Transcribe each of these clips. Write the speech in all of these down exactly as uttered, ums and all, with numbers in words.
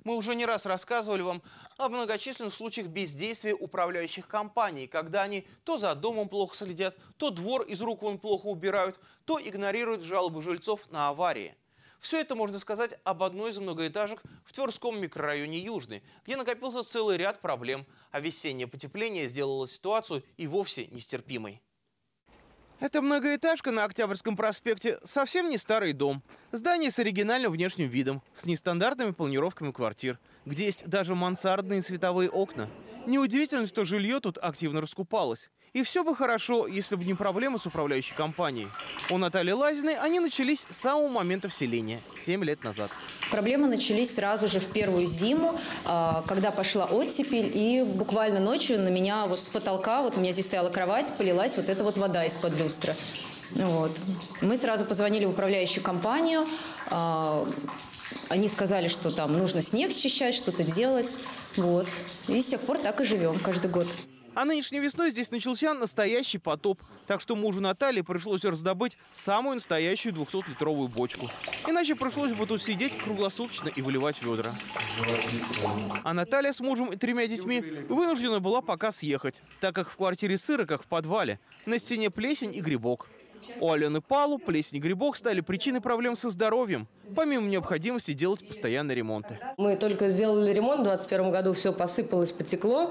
Мы уже не раз рассказывали вам о многочисленных случаях бездействия управляющих компаний, когда они то за домом плохо следят, то двор из рук вон плохо убирают, то игнорируют жалобы жильцов на аварии. Все это можно сказать об одной из многоэтажек в Тверском микрорайоне Южный, где накопился целый ряд проблем, а весеннее потепление сделало ситуацию и вовсе нестерпимой. Это многоэтажка на Октябрьском проспекте, совсем не старый дом. Здание с оригинальным внешним видом, с нестандартными планировками квартир, где есть даже мансардные световые окна. Неудивительно, что жилье тут активно раскупалось. И все бы хорошо, если бы не проблемы с управляющей компанией. У Натальи Лазиной они начались с самого момента вселения, семь лет назад. Проблемы начались сразу же в первую зиму, когда пошла оттепель, и буквально ночью на меня вот с потолка, вот у меня здесь стояла кровать, полилась вот эта вот вода из-под люстры. Вот. Мы сразу позвонили в управляющую компанию. Они сказали, что там нужно снег счищать, что-то делать. Вот. И с тех пор так и живем каждый год. А нынешней весной здесь начался настоящий потоп. Так что мужу Натальи пришлось раздобыть самую настоящую двухсотлитровую бочку. Иначе пришлось бы тут сидеть круглосуточно и выливать ведра. А Наталья с мужем и тремя детьми вынуждена была пока съехать, так как в квартире сыро, как в подвале. На стене плесень и грибок. У Алены Палу плесень и грибок стали причиной проблем со здоровьем, помимо необходимости делать постоянные ремонты. Мы только сделали ремонт, в двадцать первом году все посыпалось, потекло.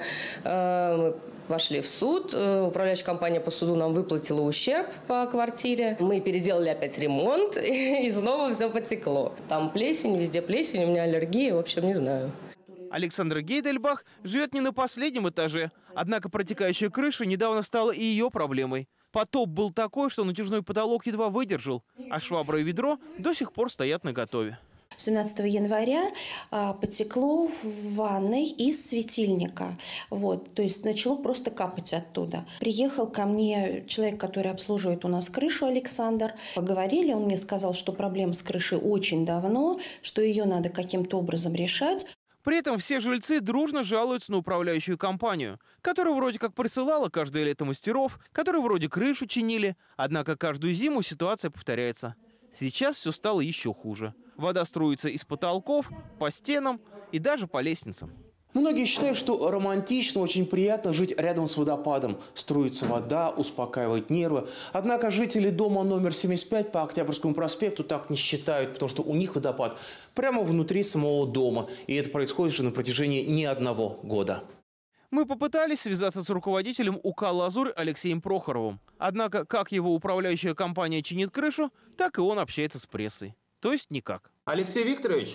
Мы пошли в суд, управляющая компания по суду нам выплатила ущерб по квартире. Мы переделали опять ремонт, и снова все потекло. Там плесень, везде плесень, у меня аллергия, в общем, не знаю. Александра Гейдельбах живет не на последнем этаже, однако протекающая крыша недавно стала и ее проблемой. Потоп был такой, что натяжной потолок едва выдержал, а швабра и ведро до сих пор стоят наготове. семнадцатого января а, потекло в ванной из светильника. Вот, то есть начало просто капать оттуда. Приехал ко мне человек, который обслуживает у нас крышу, Александр. Поговорили, он мне сказал, что проблема с крышей очень давно, что ее надо каким-то образом решать. При этом все жильцы дружно жалуются на управляющую компанию, которая вроде как присылала каждое лето мастеров, которые вроде крышу чинили, однако каждую зиму ситуация повторяется. Сейчас все стало еще хуже. Вода струится из потолков, по стенам и даже по лестницам. Многие считают, что романтично, очень приятно жить рядом с водопадом. Струится вода, успокаивает нервы. Однако жители дома номер семьдесят пять по Октябрьскому проспекту так не считают, потому что у них водопад прямо внутри самого дома. И это происходит уже на протяжении не одного года. Мы попытались связаться с руководителем УК «Лазурь» Алексеем Прохоровым. Однако, как его управляющая компания чинит крышу, так и он общается с прессой. То есть никак. Алексей Викторович?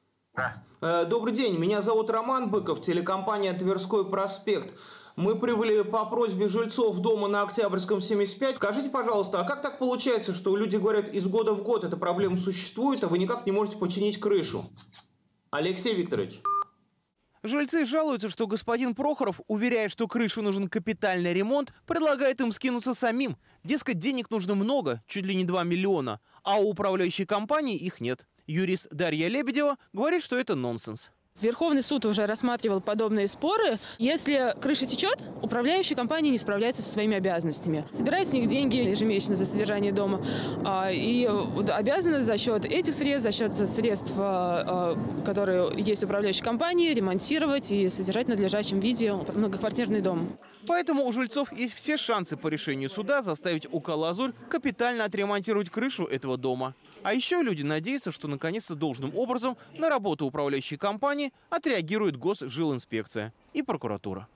Да. Добрый день, меня зовут Роман Быков, телекомпания «Тверской проспект». Мы прибыли по просьбе жильцов дома на Октябрьском семьдесят пять. Скажите, пожалуйста, а как так получается, что люди говорят, из года в год эта проблема существует, а вы никак не можете починить крышу? Алексей Викторович. Жильцы жалуются, что господин Прохоров, уверяя, что крыше нужен капитальный ремонт, предлагает им скинуться самим. Дескать, денег нужно много, чуть ли не два миллиона, а у управляющей компании их нет. Юрист Дарья Лебедева говорит, что это нонсенс. Верховный суд уже рассматривал подобные споры. Если крыша течет, управляющая компания не справляется со своими обязанностями. Собирает с них деньги ежемесячно за содержание дома. И обязаны за счет этих средств, за счет средств, которые есть у управляющей компании, ремонтировать и содержать в надлежащем виде многоквартирный дом. Поэтому у жильцов есть все шансы по решению суда заставить УК «Лазурь» капитально отремонтировать крышу этого дома. А еще люди надеются, что наконец-то должным образом на работу управляющей компании отреагирует Госжилинспекция и прокуратура.